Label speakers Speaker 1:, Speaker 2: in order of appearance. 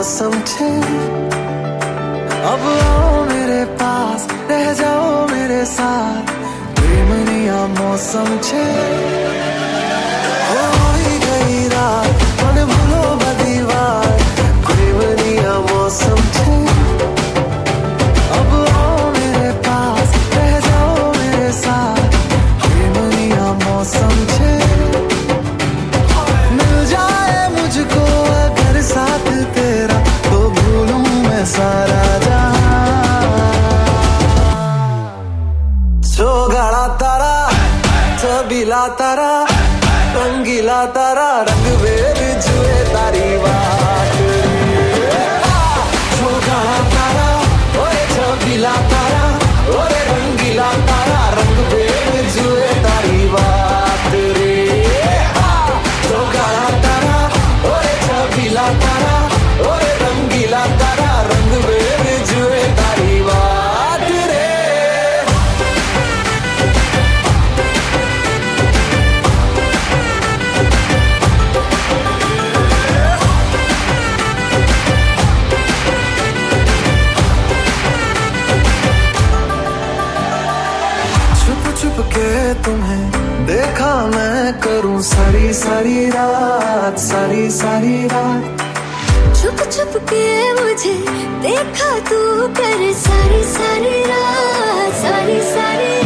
Speaker 1: मौसम छे अब आओ मेरे पास रह जाओ मेरे साथ प्रेमनिया मौसम छे हो ही गई रात मन भूलो बदी बात प्रेमनिया मौसम छे अब आओ मेरे पास रह जाओ मेरे साथ प्रेमनिया मौसम छे मिल जाए मुझको अगर साथ तेरा तो भूलूं मैं सारा गाड़ा तारा छबीला तारा रंगीला तारा रंग बेर जुए तारी बात गाड़ा तारा ओए छबीला तारा ओए रंगीला तारा रंग बेर जुए तारी बात रे गाड़ा तारा ओए छबीला तारा ओए रंगीला तारा रंग बेर जुए तारी बात रे छुप के तुम्हें देखा मैं करूं सारी सारी रात सारी सारी रात
Speaker 2: छुप छुप के मुझे देखा तू कर सारी सारी रात सारी सारी